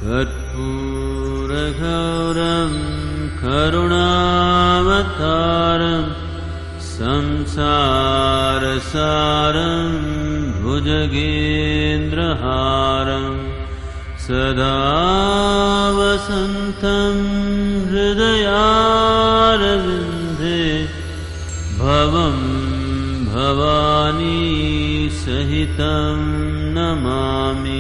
कर्पूरगौरं करुणावतारं संसारसारं भुजगेन्द्रहारं सदा वसन्तं हृदयारविन्दे भवं भवानी सहितं नमामि।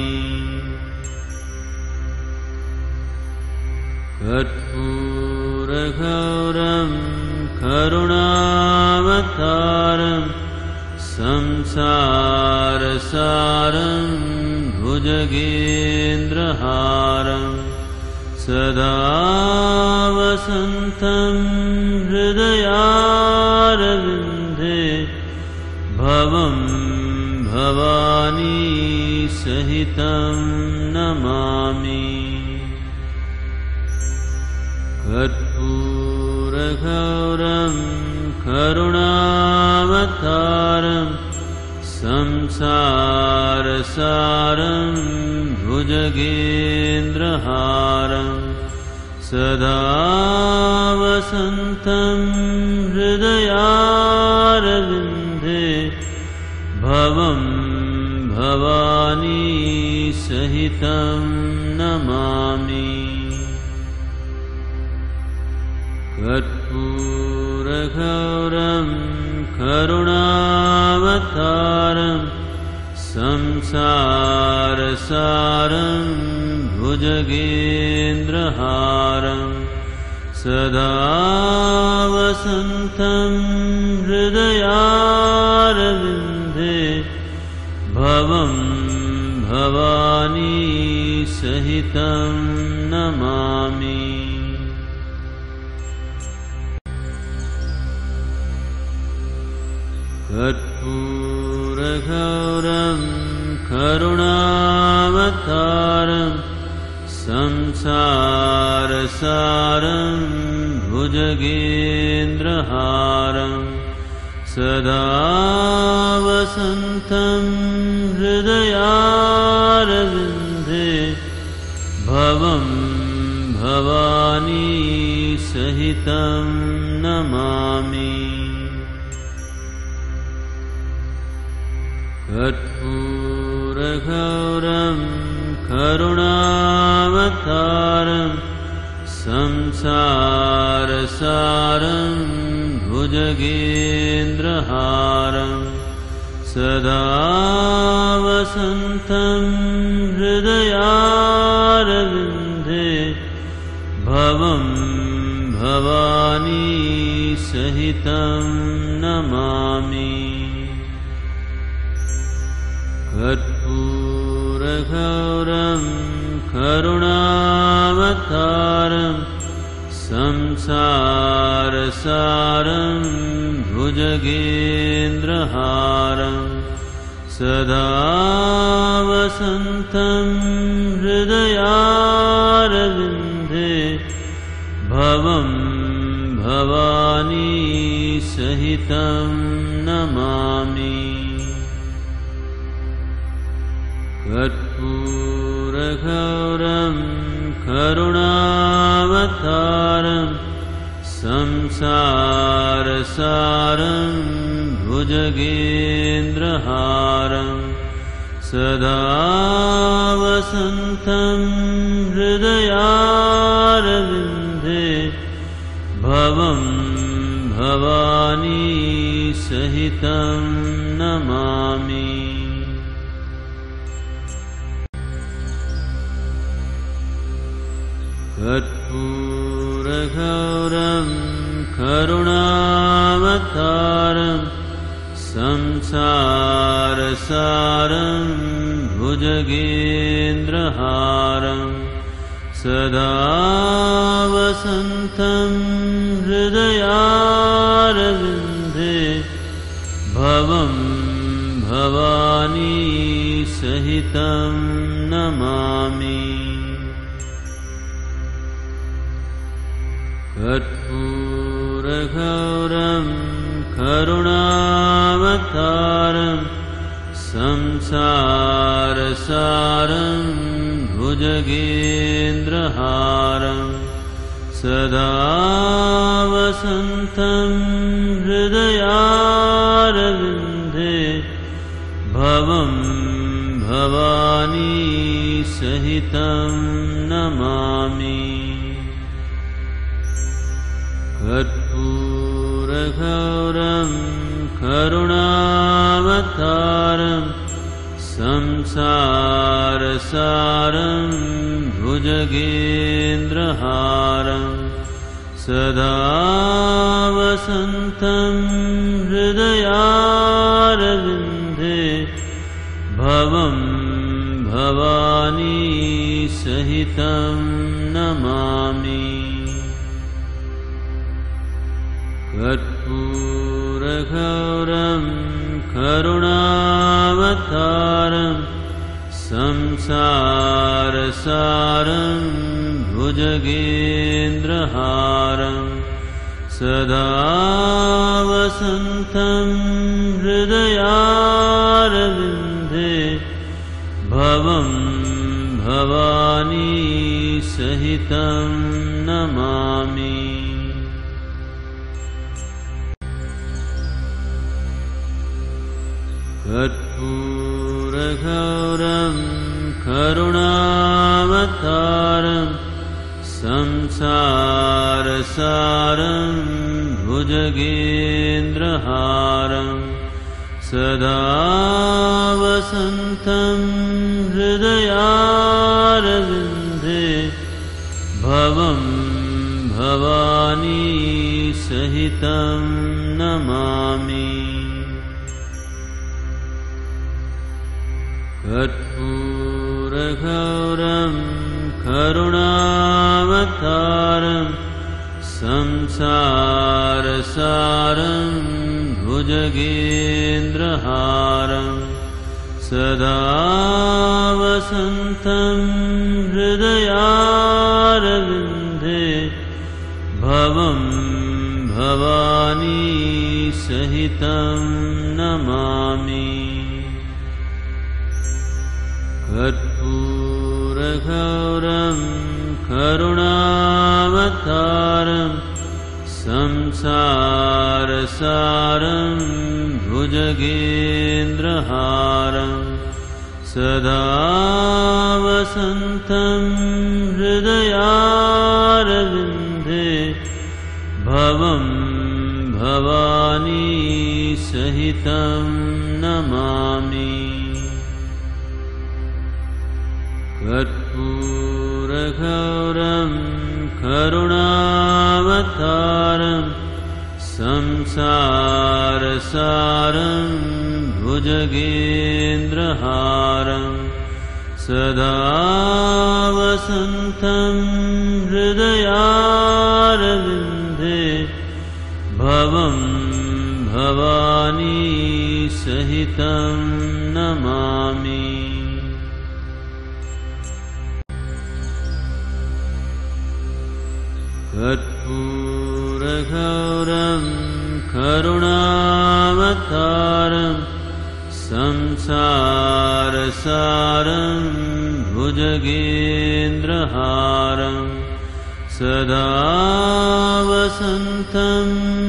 कर्पूरगौरं करुणावतारं संसारसारं भुजगेन्द्रहारं सदा वसन्तं हृदयारविन्दे भवं भवानी सहितं नमामि। कर्पूरगौरं करुणावतारं संसारसारं भुजगेन्द्रहारं सदा वसन्तं हृदयारविन्दे भवं भवानी सहितं नमामि। कर्पूरगौरं करुणावतारं संसारसारं भुजगेन्द्रहारं सदा वसन्तं हृदयारविन्दे भवं भवानी सहितं नमामि। कर्पूरगौरं करुणावतारं संसारसारं भुजगेन्द्रहारं सदा वसन्तं हृदयारविन्दे भवं भवानी सहितं नमामि। कर्पूरगौरं करुणावतारं संसारसारं भुजगेन्द्रहारं सदा वसन्तं हृदयारविन्दे भवं भवानी सहितं नमामि। कर्पूरगौरं करुणावतारं संसारसारं भुजगेन्द्रहारं सदा वसन्तं हृदयारविन्दे भवं भवानी सहितं नमामि। कर्पूरगौरं करुणावतारं संसारसारं भुजगेन्द्रहारं सदा वसन्तं हृदयारविन्दे भवं भवानी सहितं नमामि। कर्पूरगौरं करुणावतारं संसारसारं भुजगेन्द्रहारं सदा वसन्तं हृदयारविन्दे भवं भवानी सहितं नमामि। कर्पूरगौरं करुणावतारं संसारसारं भुजगेन्द्रहारं सदा वसन्तं हृदयारविन्दे भवं भवानी सहितं नमामि। कर्पूरगौरं करुणावतारं संसारसारं भुजगेन्द्रहारं सदा वसन्तं हृदयारविन्दे भवं भवानी सहितं नमामि। कर्पूरगौरं करुणावतारं संसारसारं भुजगेन्द्रहारं सदा वसन्तं हृदयारविन्दे भवं भवानी सहितं नमामि। कर्पूरगौरं करुणावतारं संसारसारं भुजगेन्द्रहारं सदा वसन्तं हृदयारविन्दे भवं भवानी सहितं नमामि। कर्पूरगौरं करुणावतारं संसारसारं भुजगेन्द्रहारं सदा वसन्तं हृदयारविन्दे भवं भवानी सहितं नमामि। कर्पूरगौरं करुणावतारं संसारसारं भुजगेन्द्रहारं सदा वसन्तं हृदयारविन्दे भवं भवानी सहितं नमामि। कर्पूरगौरं करुणावतारं संसारसारं भुजगेन्द्रहारं सदा वसन्तं हृदयारविन्दे भवं भवानी सहितं नमामि। कर्पूरगौरं करुणावतारं संसारसारं भुजगेन्द्रहारं सदा वसन्तं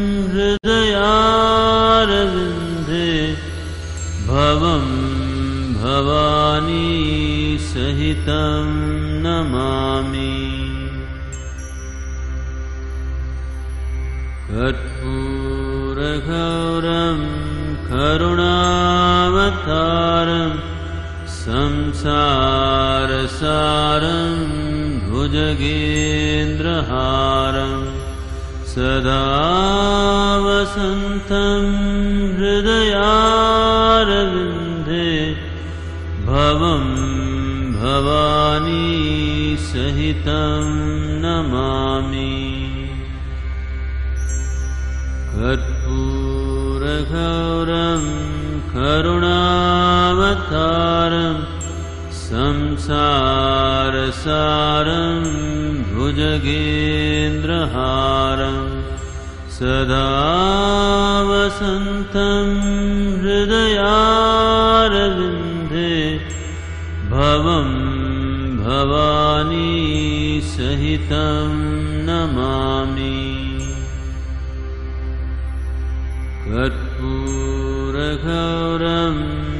हृदयारविन्दे भवं भवानी सहितं नमामि। कर्पूरगौरं करुणावतारं संसारसारं भुजगेन्द्रहारं सदा वसन्तं हृदयारविन्दे भवं भवानी सहितं नमामि। कर्पूरगौरं करुणावतारं संसारसारं भुजगेन्द्रहारं सदा वसन्तं हृदयारविन्दे भवं भवानी सहितं नमामि। कर्पूरगौरं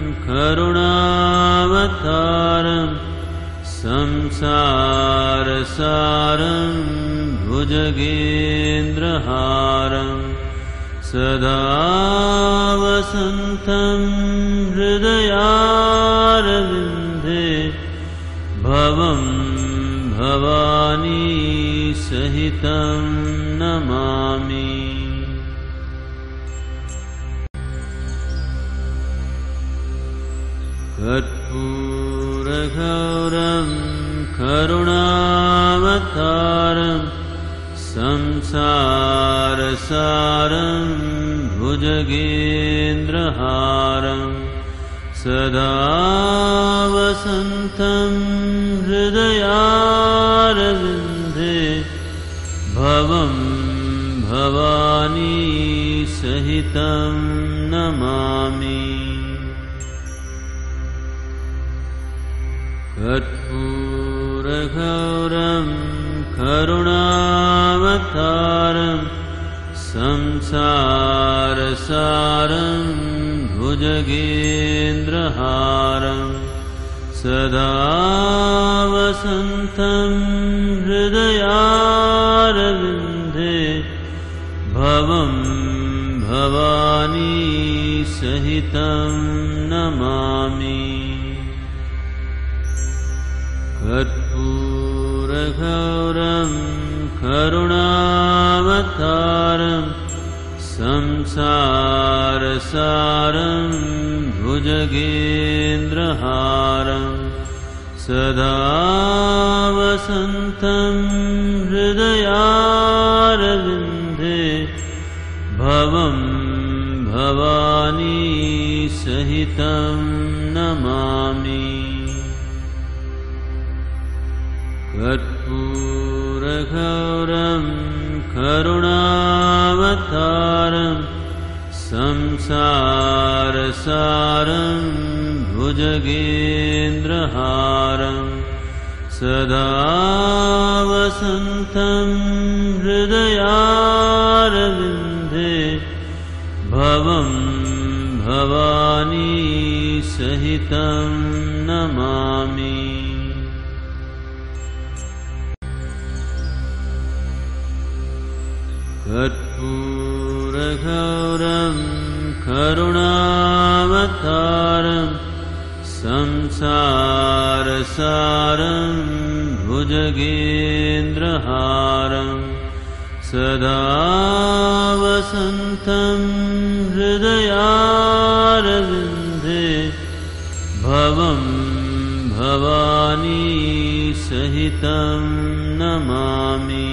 करुणावतारं संसारसारं भुजगेन्द्रहारं सदा वसन्तं हृदयारविन्दे भवं भवानी सहितं नमामि। कर्पूरगौरं करुणावतारं संसारसारं भुजगेन्द्रहारं सदा वसन्तं हृदयारविन्दे भवं भवानी सहितं नमामि। कर्पूरगौरं करुणावतारं संसारसारं भुजगेन्द्रहारं सदा वसन्तं हृदयारविन्दे भवं भवानी सहितं नमामि। कर्पूरगौरं करुणावतारं संसारसारं भुजगेन्द्रहारं सदा वसन्तं हृदयारविन्दे भवं भवानी सहितं नमामि। कर्पूरगौरं करुणावतारं संसारसारं भुजगेन्द्रहारं सदा वसन्तं हृदयारविन्दे भवं भवानी सहितं नमामि। कर्पूरगौरं करुणावतारं संसारसारं भुजगेन्द्रहारं सदा वसन्तं हृदयारविन्दे भवं भवानी सहितं नमामि।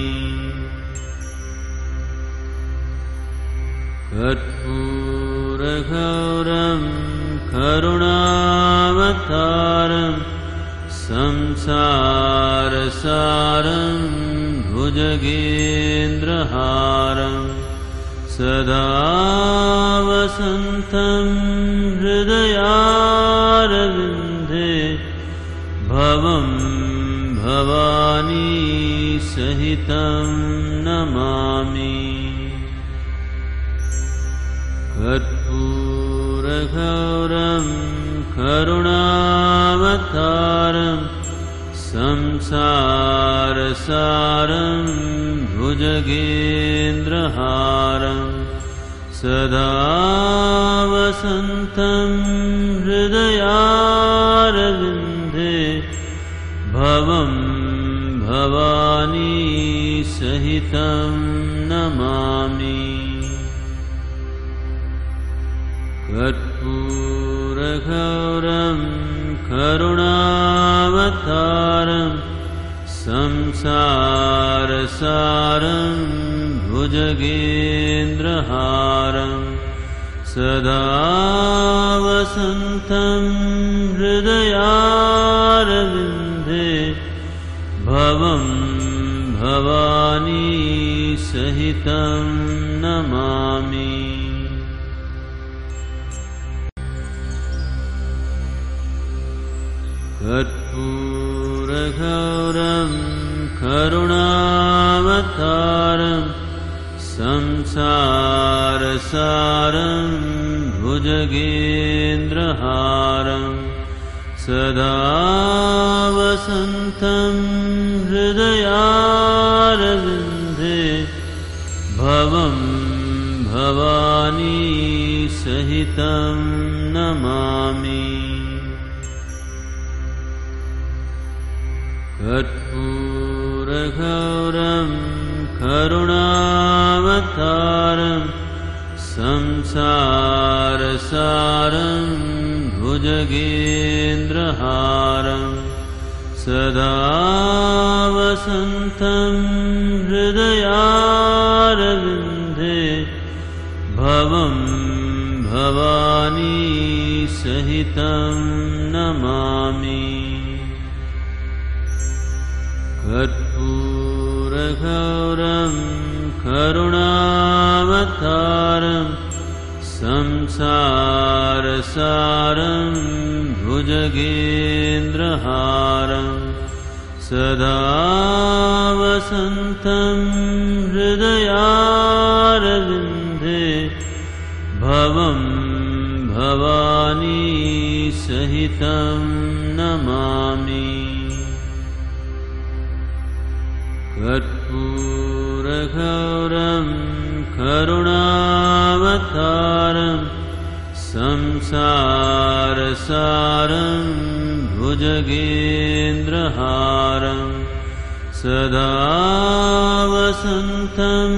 कर्पूरगौरं करुणावतारं संसारसारं भुजगेन्द्रहारं सदा वसन्तं हृदयारविन्दे भवं भवानी सहितं नमामि। कर्पूरगौरं करुणावतारं संसारसारं भुजगेन्द्रहारं सदा वसन्तं हृदयारविन्दे भवं भवानी सहितं नमामि। कर्पूरगौरं करुणावतारं संसारसारं भुजगेन्द्रहारं सदा वसन्तं हृदयारविन्दे भवं भवानी सहितं नमामि। कर्पूरगौरं करुणावतारं संसारसारं भुजगेन्द्रहारं सदा वसन्तं हृदयारविन्दे भवं भवानी सहितं नमामि। कर्पूरगौरं करुणावतारं संसारसारं भुजगेन्द्रहारं सदा वसन्तं हृदयारविन्दे भवं भवानी सहितं नमामि। कर्पूरगौरं करुणावतारं संसारसारं भुजगेन्द्रहारं सदा वसन्तं हृदयारविन्दे भवं भवानी सहितं नमामि। कर्पूरगौरं करुणावतारं संसारसारं भुजगेन्द्रहारं सदा वसन्तं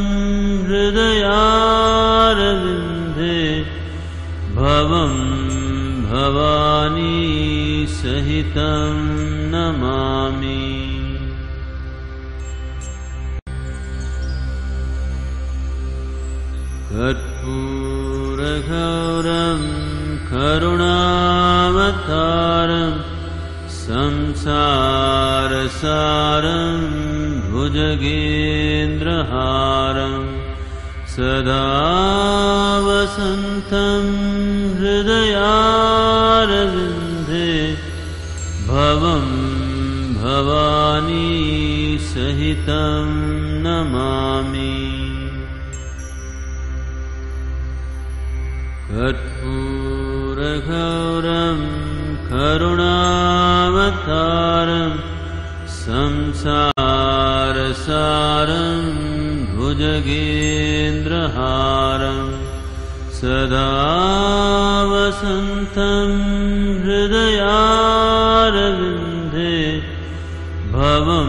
हृदयारविन्दे भवं भवानी सहितं नमामि। कर्पूरगौरं करुणावतारं संसारसारं भुजगेन्द्रहारं सदा वसन्तं हृदयारविन्दे भवं भवानी सहितं नमामि। कर्पूरगौरं करुणावतारं संसारसारं भुजगेन्द्रहारं सदा वसन्तं हृदयारविन्दे भवं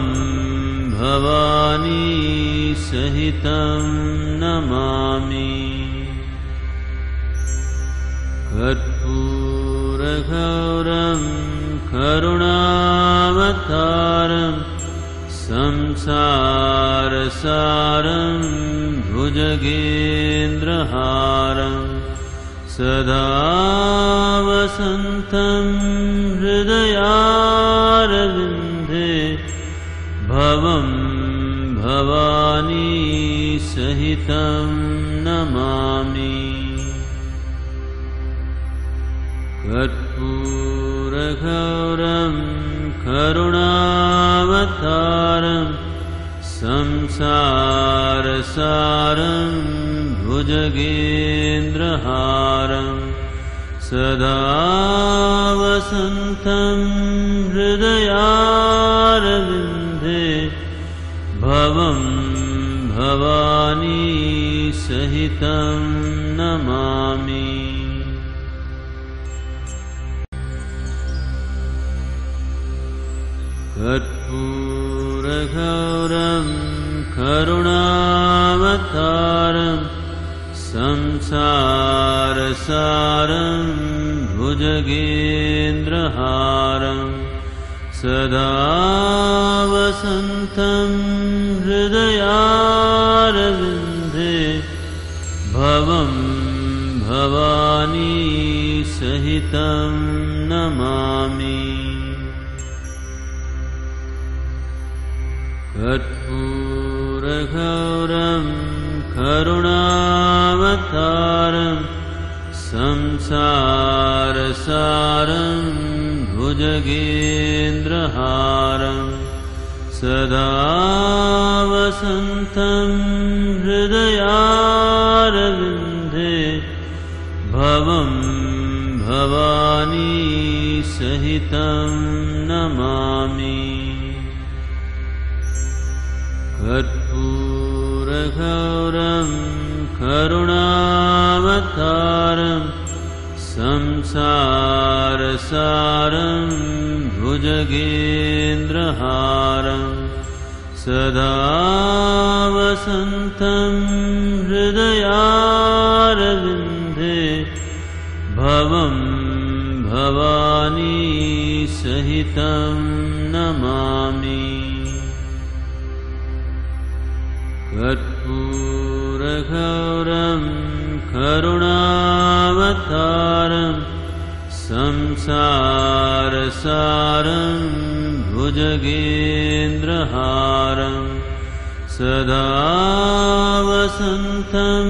भवानी सहितं नमामि। कर्पूरगौरं करुणावतारं संसारसारं भुजगेन्द्रहारं सदा वसन्तं हृदयारविन्दे भवं भवानी सहितं नमामि। कर्पूरगौरं करुणावतारं संसारसारं भुजगेन्द्रहारं सदा वसन्तं हृदयारविन्दे भवं भवानी सहितं नमामि। कर्पूरगौरं करुणावतारं संसारसारं भुजगेन्द्रहारं सदा वसन्तं हृदयारविन्दे भवं भवानी सहितं नमामि। कर्पूरगौरं करुणावतारं संसारसारं भुजगेन्द्रहारं सदा वसन्तं हृदयारविन्दे भवं भवानी सहितं नमामि। कर्पूरगौरं करुणावतारं संसारसारं भुजगेन्द्रहारं सदा वसन्तं हृदयारविन्दे भवं भवानी सहितं नमामि। कर्पूरगौरं करुणावतारं संसारसारं भुजगेन्द्रहारं सदा वसन्तं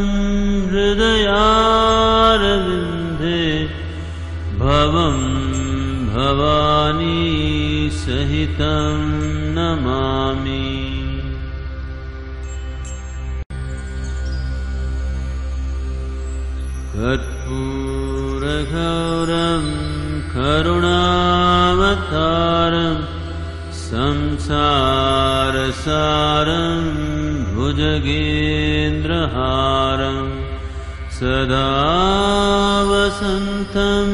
हृदयारविन्दे भवं भवानी सहितं नमामि। कर्पूरगौरं करुणावतारं संसारसारं भुजगेन्द्रहारं सदा वसन्तं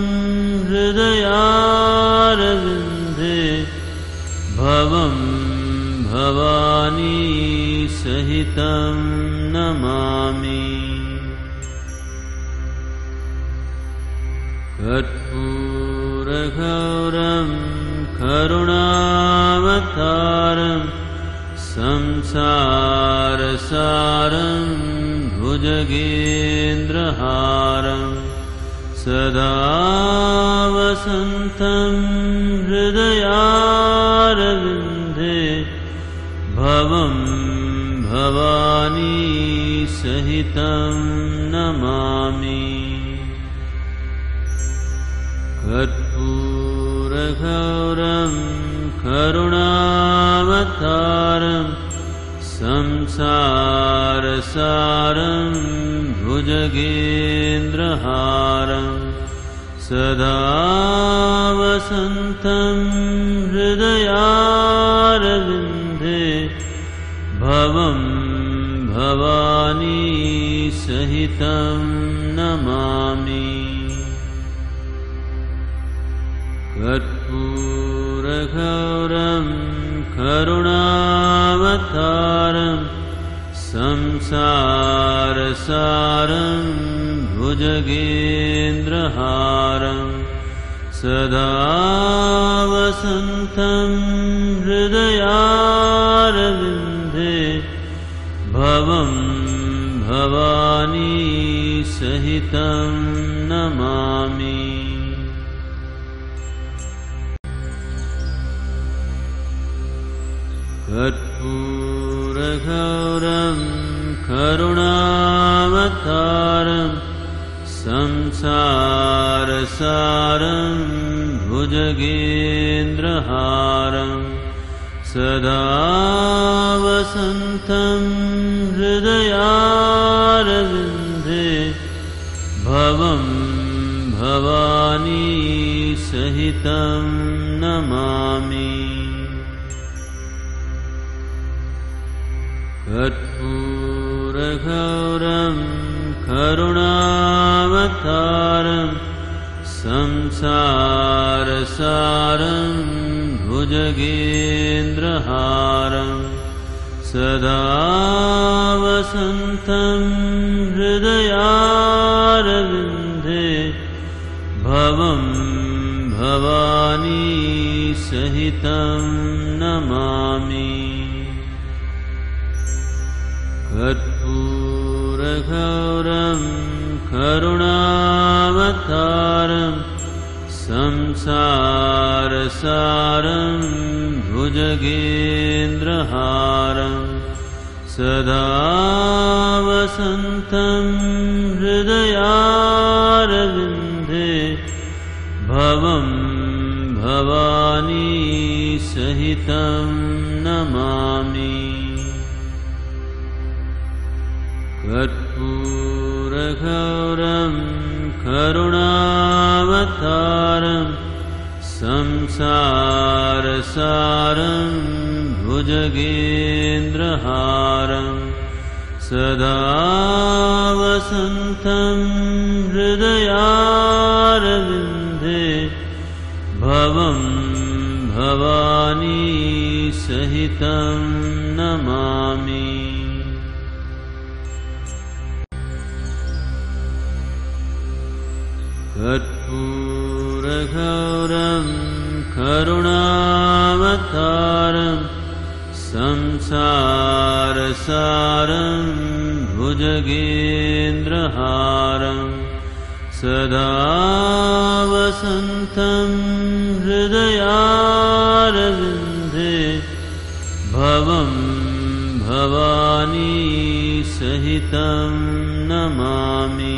हृदयारविन्दे भवं भवानी सहितं नमामि। कर्पूरगौरं करुणावतारं संसारसारं भुजगेन्द्रहारं सदा वसन्तं हृदयारविन्दे भवं भवानी सहितं नमामि। कर्पूरगौरं करुणावतारं संसारसारं भुजगेन्द्रहारं सदा वसन्तं हृदयारविन्दे भवं भवानी सहितं नमामि। कर्पूरगौरं करुणावतारं संसारसारं भुजगेन्द्रहारं सदा वसन्तं हृदयारविन्दे भवं भवानी सहितं नमामि। कर्पूरगौरं करुणावतारं संसारसारं भुजगेन्द्रहारं सदा वसन्तं हृदयारविन्दे भवं भवानी सहितं नमामि। कर्पूरगौरं करुणावतारं संसारसारं भुजगेन्द्रहारं सदा वसन्तं हृदयारविन्दे भवं भवानी सहितं नमामि। कर्पूरगौरं करुणावतारं संसारसारं भुजगेन्द्रहारं सदा वसन्तं हृदयारविन्दे भवं भवानी सहितं नमामि। कर्पूरगौरं करुणावतारं संसारसारं भुजगेन्द्रहारं सदा वसन्तं हृदयारविन्दे भवं भवानी सहितं नमामि। कर्पूरगौरं करुणावतारं संसारसारं भुजगेन्द्रहारं सदा वसन्तं हृदयारविन्दे भवं भवानी सहितं नमामि।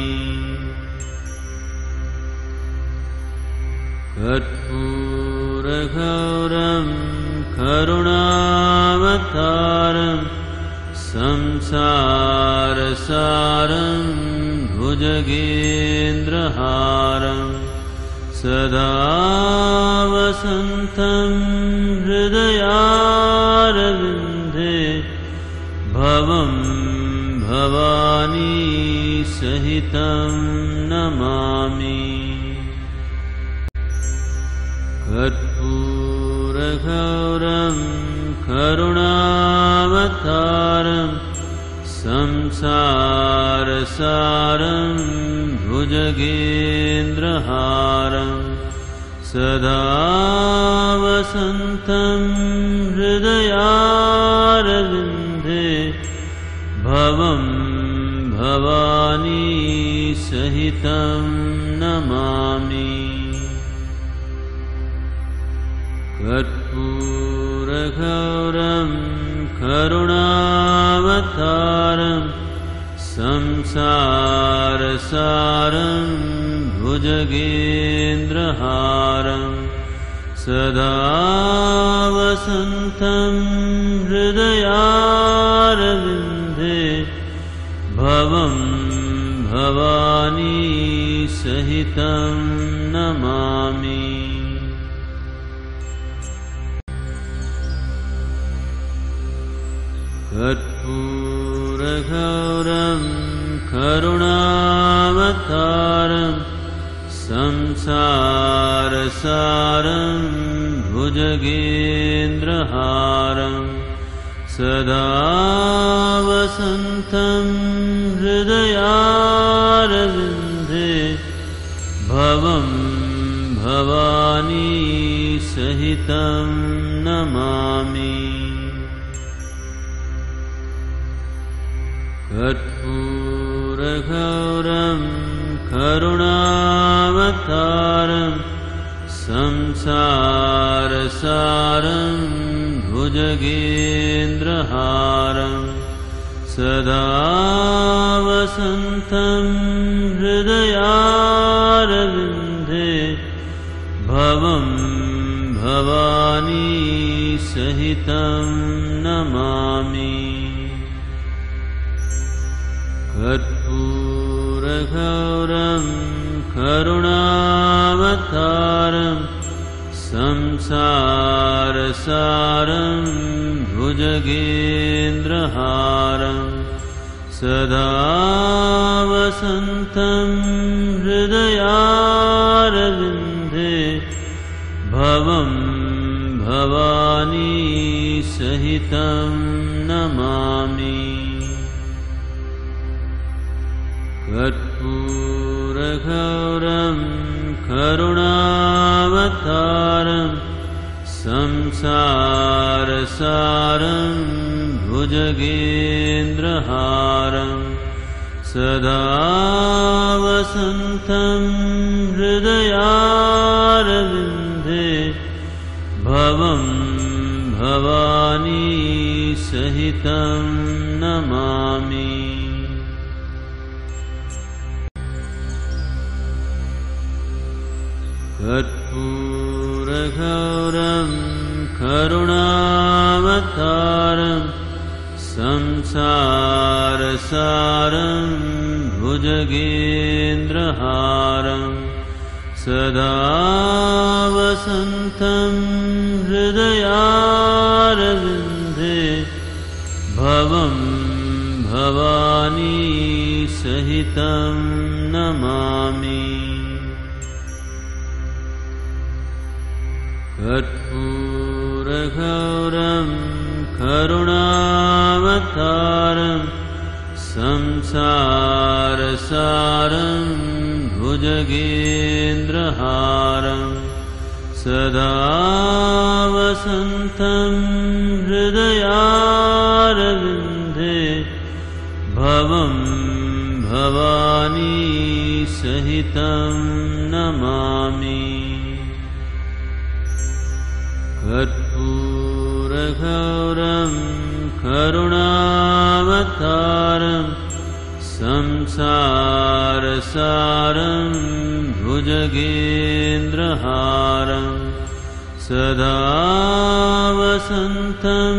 कर्पूरगौरं करुणावतारं संसारसारं भुजगेन्द्रहारं सदा वसन्तं हृदयारविन्दे भवं भवानी सहितं नमामि। कर्पूरगौरं करुणावतारं संसारसारं भुजगेन्द्रहारं सदा वसन्तं हृदयारविन्दे भवं भवानी सहितं नमामि। कर्पूरगौरं करुणावतारं संसारसारं भुजगेन्द्रहारं सदा वसन्तं हृदयारविन्दे भवं भवानी सहितं नमामि। कर्पूरगौरं करुणावतारं संसारसारं भुजगेन्द्रहारं सदा वसन्तं हृदयारविन्दे भवं भवानी सहितं नमामि। कर्पूरगौरं करुणावतारं संसारसारं भुजगेन्द्रहारं सदा वसन्तं हृदयारविन्दे भवं भवानी सहितं नमामि। कर्पूरगौरं करुणावतारं संसारसारं भुजगेन्द्रहारं सदा वसन्तं हृदयारविन्दे भवं भवानी सहितं नमामि। कर्पूरगौरं करुणावतारं संसारसारं भुजगेन्द्रहारं सदा वसन्तं हृदयारविन्दे भवं भवानी सहितं नमामि। कर्पूरगौरं कर्पूरगौरं करुणावतारं संसारसारं भुजगेन्द्रहारं सदा वसन्तं हृदयारविन्दे भवं भवानी सहितं नमामि। कर्पूरगौरं करुणावतारं संसारसारं भुजगेन्द्रहारं सदा वसन्तं हृदयारविन्दे भवं भवानी सहितं नमामि। कर्पूरगौरं करुणावतारं संसारसारं भुजगेन्द्रहारं सदा वसन्तं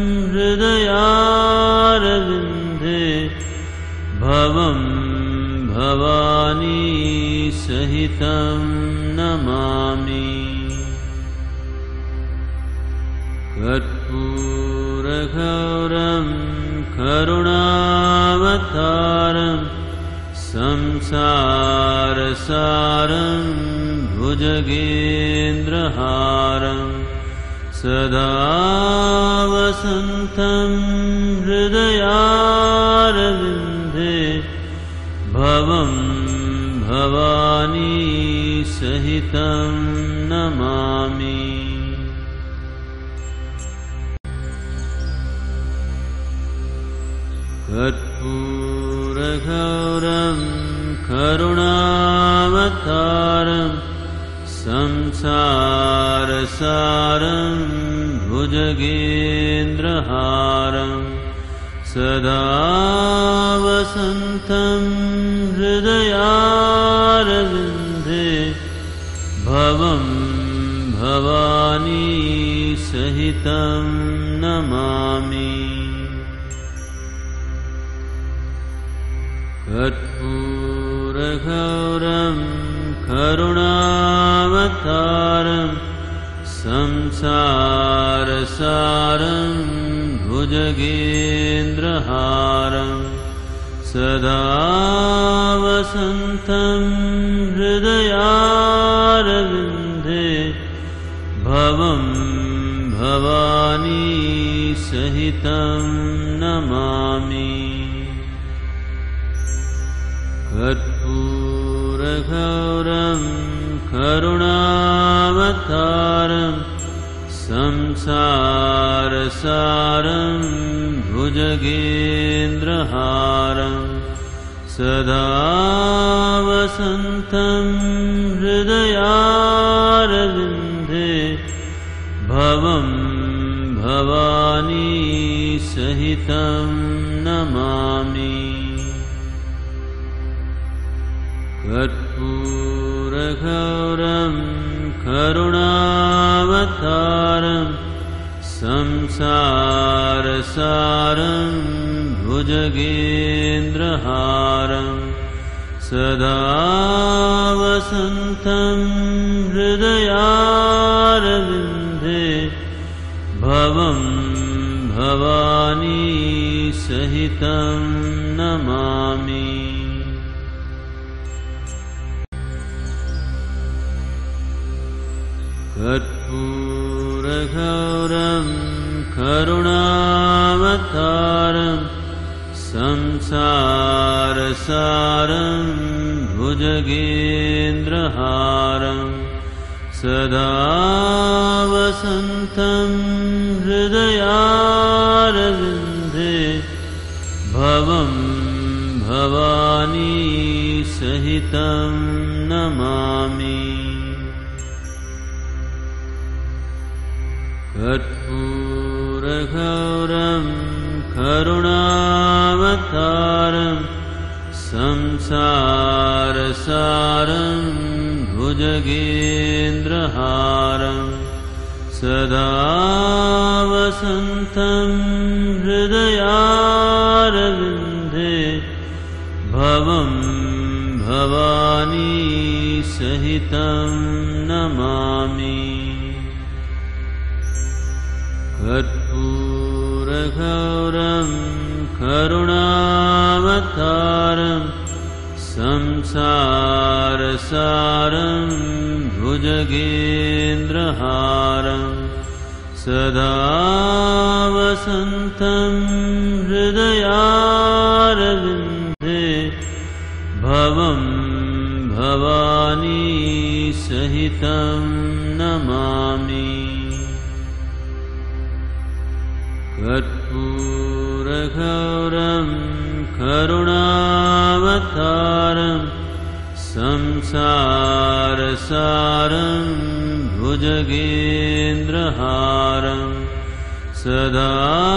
हृदयारविन्दे भवं भवानी सहितं नमामि। कर्पूरगौरं करुणावतारं संसारसारं भुजगेन्द्रहारं सदा वसन्तं हृदयारविन्दे भवं भवानी सहितं नमामि। कर्पूरगौरं करुणावतारं संसारसारं भुजगेन्द्रहारं सदा वसन्तं हृदयारविन्दे भवं भवानी सहितं नमामि। कर्पूरगौरं करुणावतारं संसारसारं भुजगेन्द्रहारं सदा वसन्तं हृदयारविन्दे भवं भवानी सहितं नमामि। कर्पूरगौरं करुणावतारं संसारसारं भुजगेन्द्रहारं सदा वसन्तं हृदयारविन्दे भवं भवानी सहितं नमामि। कर्पूरगौरं करुणावतारं संसारसारं भुजगेन्द्रहारं सदा वसन्तं हृदयारविन्दे भवं भवानी सहितं नमामि। कर्पूरगौरं करुणावतारं संसारसारं भुजगेन्द्रहारं सदा वसन्तं हृदयारविन्दे भवं भवानी सहितं नमामि। कर्पूरगौरं करुणावतारं संसारसारं भुजगेन्द्रहारं सदा वसन्तं हृदयारविन्दे भवं भवानी सहितं नमामि। कर्पूरगौरं करुणावतारं संसारसारं भुजगेन्द्रहारं सदा वसन्तं हृदयारविन्दे भवं भवानी सहितं नमामि। कर्पूरगौरं करुणावतारं संसारसारं भुजगेन्द्रहारं सदा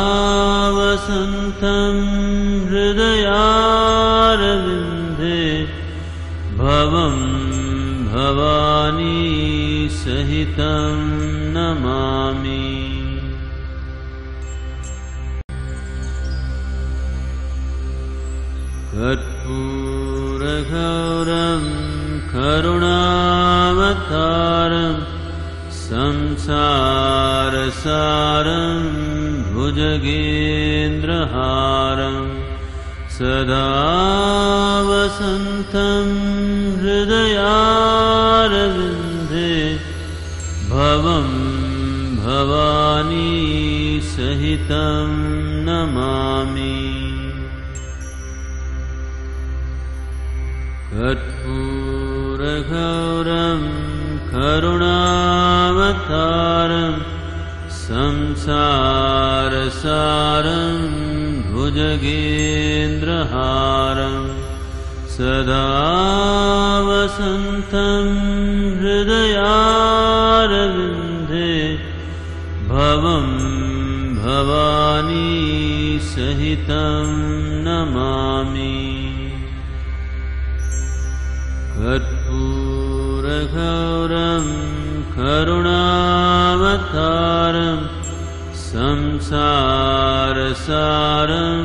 वसन्तं हृदयारविन्दे भवं भवानी सहितं नमामि। कर्पूरगौरं करुणावतारं संसारसारं भुजगेन्द्रहारं सदा वसन्तं हृदयारविन्दे भवं भवानी सहितं नमामि। कर्पूरगौरं करुणावतारं संसारसारं भुजगेन्द्रहारं सदा वसन्तं हृदयारविन्दे भवं भवानी सहितं नमामि। कर्पूरगौरं करुणावतारं संसारसारं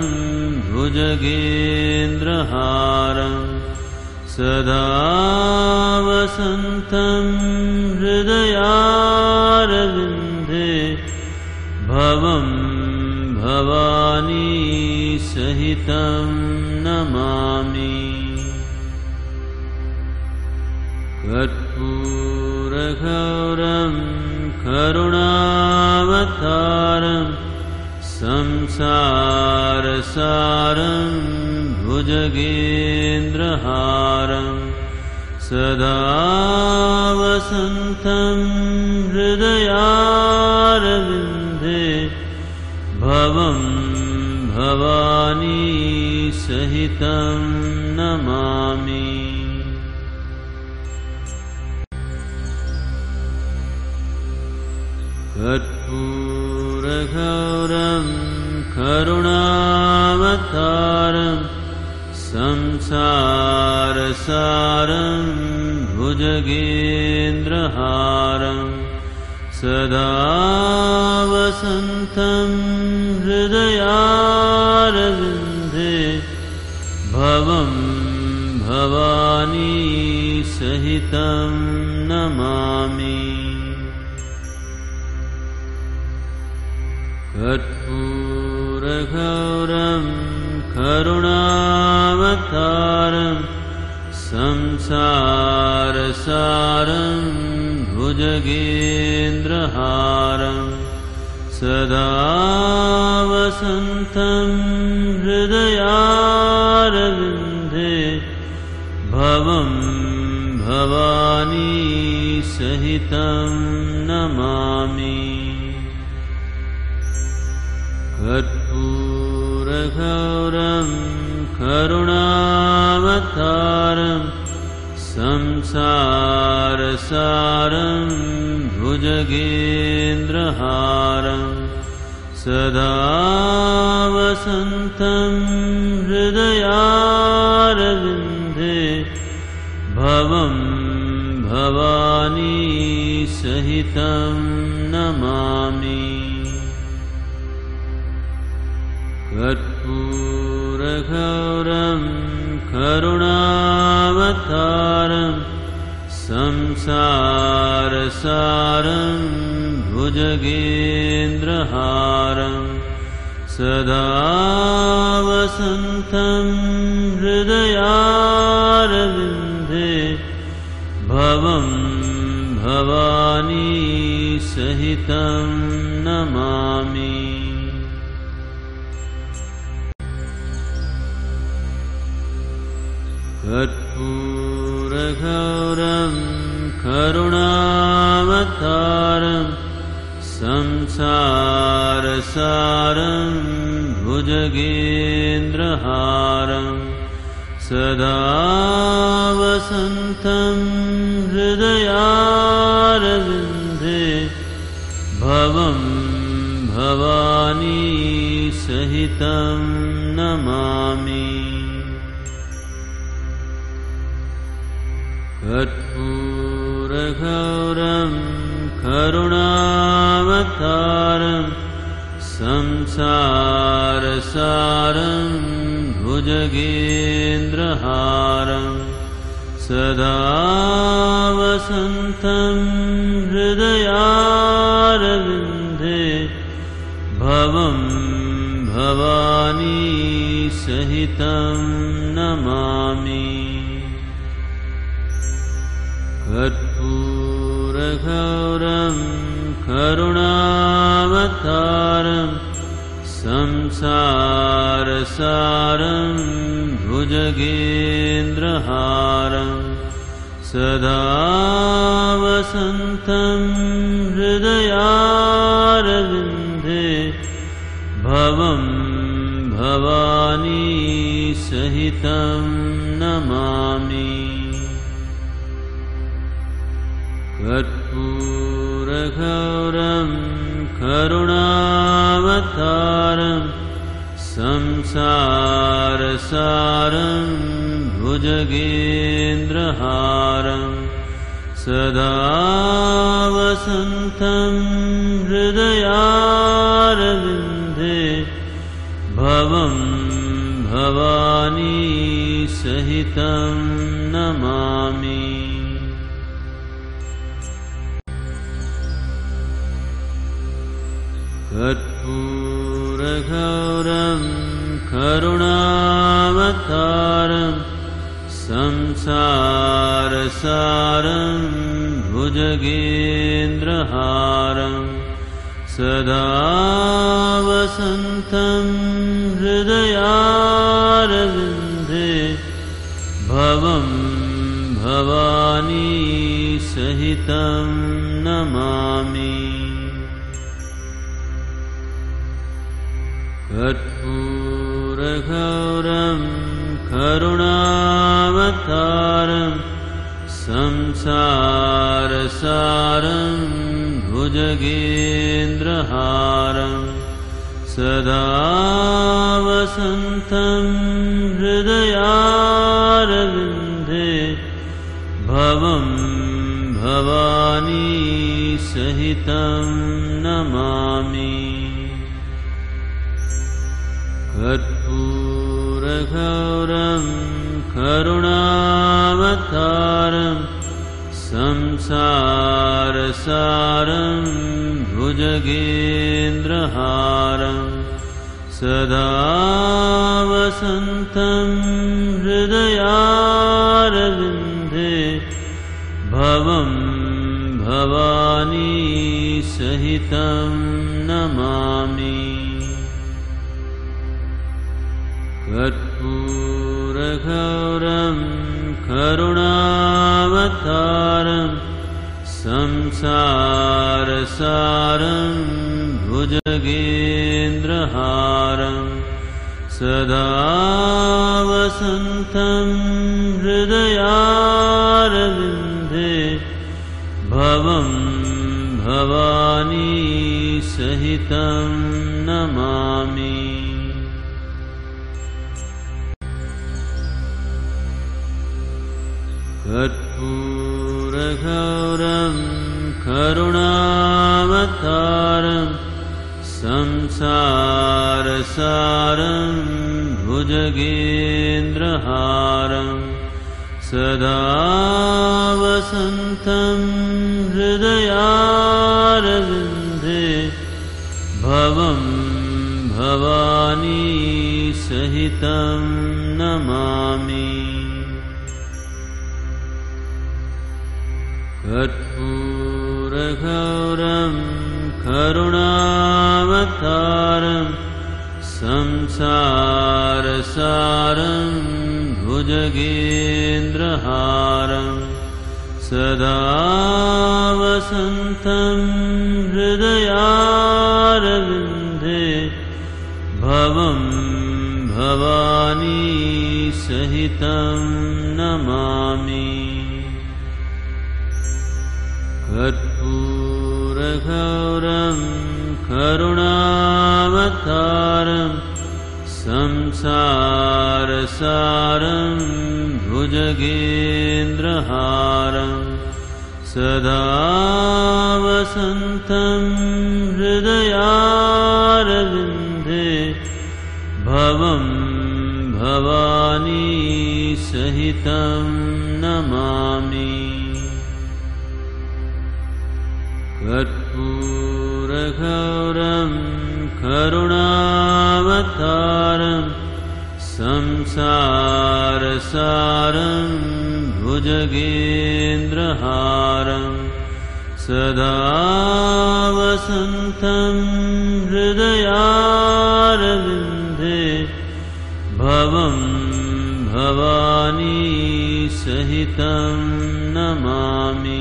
भुजगेन्द्रहारं सदा वसन्तं हृदयारविन्दे भवं भवानी सहितं नमामि। कर्पूरगौरं करुणावतारं संसारसारं भुजगेन्द्रहारं सदा वसन्तं हृदयारविन्दे भवं भवानी सहितं नमामि। कर्पूरगौरं करुणावतारं संसारसारं भुजगेन्द्रहारं सदा वसन्तं हृदयारविन्दे भवं भवानी सहितं नमामि। कर्पूरगौरं करुणावतारं संसारसारं भुजगेन्द्रहारं सदा वसन्तं हृदयारविन्दे भवं भवानी सहितं नमामि। कर्पूरगौरं करुणावतारं संसारसारं भुजगेन्द्रहारं सदा वसन्तं हृदयारविन्दे भवं भवानी सहितं नमामि कर्पूरगौरं करुणावतारं संसारसारं भुजगेन्द्रहारं सदा वसन्तं हृदयारविन्दे भवं भवानी सहितं नमामि कर्पूरगौरं करुणावतारं संसारसारं भुजगेन्द्रहारं सदा वसन्तं हृदयारविन्दे भवं भवानी सहितं नमामि कर्पूरगौरं करुणावतारं संसारसारं भुजगेन्द्रहारं सदा वसन्तं हृदयारविन्दे भवं भवानी सहितं नमामि कर्पूरगौरं करुणावतारं संसारसारं भुजगेन्द्रहारं सदा वसन्तं हृदयारविन्दे भवं भवानी सहितं नमामि कर्पूरगौरं करुणावतारं संसारसारं भुजगेन्द्रहारं सदा वसन्तं हृदयारविन्दे भवं भवानी सहितं नमामि कर्पूरगौरं करुणावतारं संसारसारं भुजगेन्द्रहारं सदा वसन्तं हृदयारविन्दे भवं भवानी सहितं नमामि कर्पूरगौरं करुणावतारं संसारसारं भुजगेन्द्रहारं सदा वसन्तं हृदयारविन्दे भवं भवानी सहितं नमामि कर्पूरगौरं करुणावतारं संसारसारं भुजगेन्द्रहारं सदा वसन्तं हृदयारविन्दे भवं भवानी सहितं नमामि कर्पूरगौरं करुणावतारं संसारसारं भुजगेन्द्रहारं सदा वसन्तं हृदयारविन्दे भवं भवानी सहितं नमामि कर्पूरगौरं करुणावतारं करुणावतारं संसारसारं भुजगेन्द्रहारं सदा वसन्तं हृदयारविन्दे भवं भवानी सहितं नमामि। कर्पूरगौरं करुणावतारं संसारसारं भुजगेन्द्रहारं सदा वसन्तं हृदयारविन्दे भवं भवानी सहितं नमामि। कर्पूरगौरं करुणावतारं संसारसारं भुजगेन्द्रहारं सदा वसन्तं हृदयारविन्दे भवं भवानी सहितं नमामि। कर्पूरगौरं करुणावतारं संसारसारं भुजगेन्द्रहारं सदा वसन्तं हृदयारविन्दे भवं भवानी सहितं नमामि।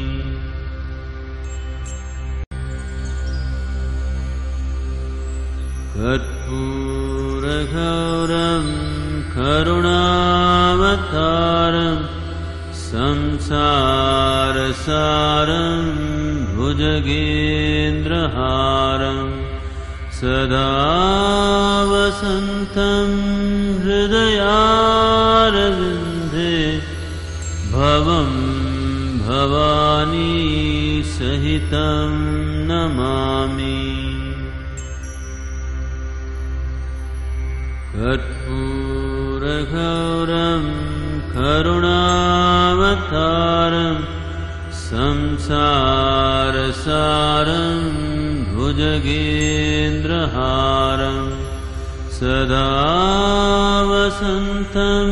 कर्पूरगौरं करुणावतारं संसारसारं भुजगेन्द्रहारं सदा वसन्तं हृदयारविन्दे भवं भवानी सहितं नमामि। कर्पूरगौरं करुणावतारं संसारसारं भुजगेन्द्रहारं सदा वसन्तं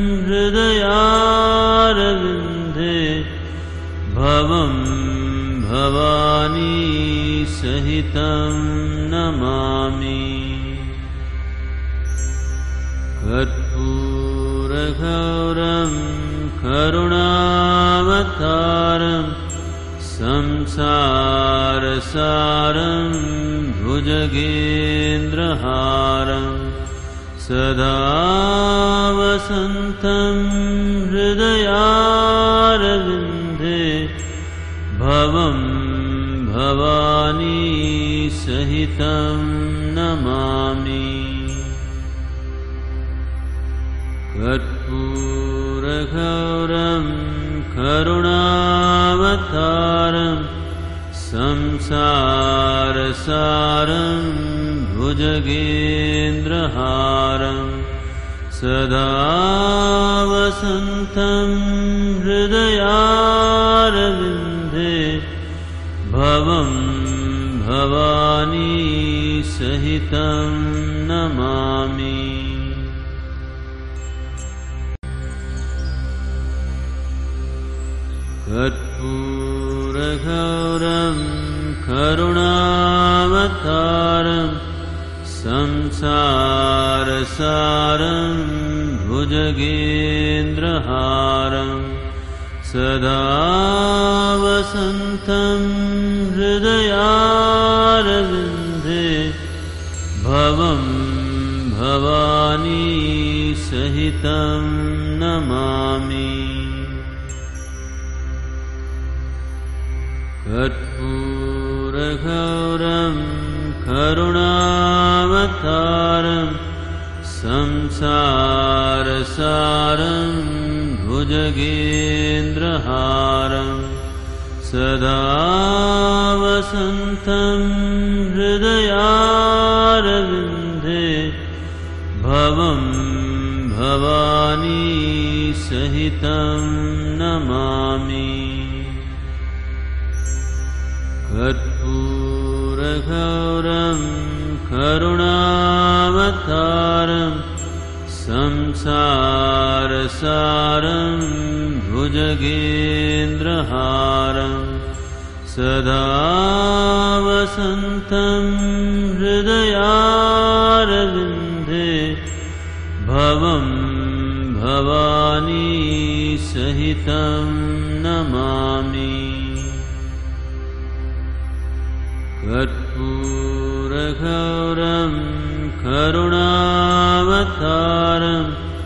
हृदयारविन्दे भवं भवानी सहितं नमामि। कर्पूरगौरं करुणावतारं संसारसारं भुजगेन्द्रहारं सदा वसन्तं हृदयारविन्दे भवं भवानी सहितं नमामि। कर्पूरगौरं करुणावतारं संसारसारं भुजगेन्द्रहारं सदा वसन्तं हृदयारविन्दे भवं भवानी सहितं नमामि। कर्पूरगौरं करुणावतारं संसारसारं भुजगेन्द्रहारं सदा वसन्तं हृदयारविन्दे भवं भवानी सहितं नमामि। कर्पूरगौरं करुणावतारं संसारसारं भुजगेन्द्रहारं सदा वसन्तं हृदयारविन्दे भवं भवानी सहितं नमामि। कर्पूरगौरं करुणावतारं संसारसारं भुजगेन्द्रहारं सदा वसन्तं हृदयारविन्दे भवं भवानी सहितं नमामि। कर्पूरगौरं करुणावतारं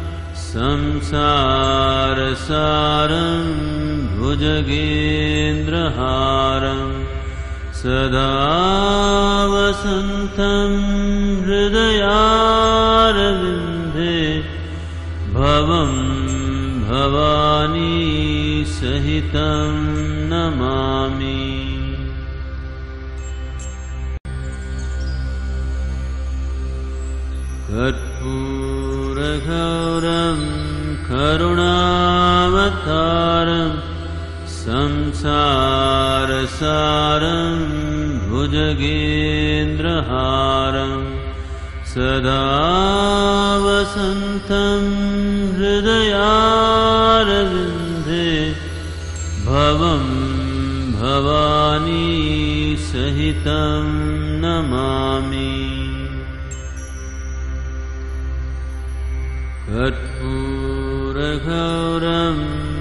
संसारसारं भुजगेन्द्रहारं सदा वसन्तं हृदयारविन्दे भवं भवानी सहितं नमामि। कर्पूरगौरं करुणावतारं संसारसारं भुजगेन्द्रहारं सदा वसन्तं हृदयारविन्दे भवं भवानी सहितं नमामि। कर्पूरगौरं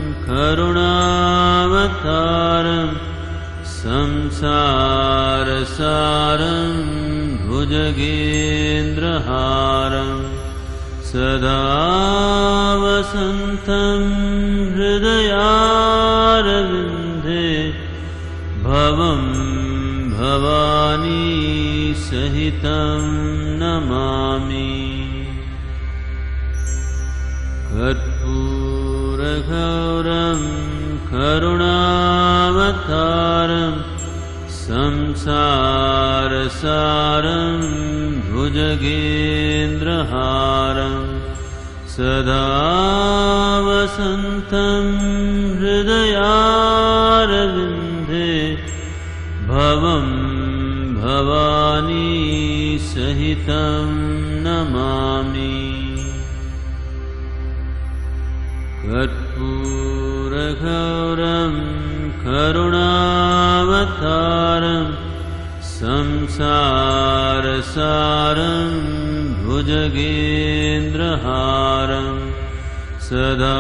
करुणावतारं संसारसारं भुजगेन्द्रहारं सदा वसन्तं हृदयारविन्दे भवं भवानी सहितं नमामि। कर्पूरगौरं करुणावतारं संसारसारं भुजगेन्द्रहारं सदा वसन्तं हृदयारविन्दे भवं भवानी सहितं नमामि। कर्पूरगौरं करुणावतारं संसारसारं भुजगेन्द्रहारं सदा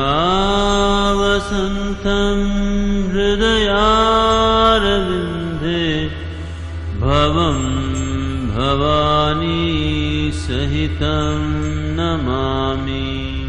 वसन्तं हृदयारविन्दे भवं भवानी सहितं नमामि।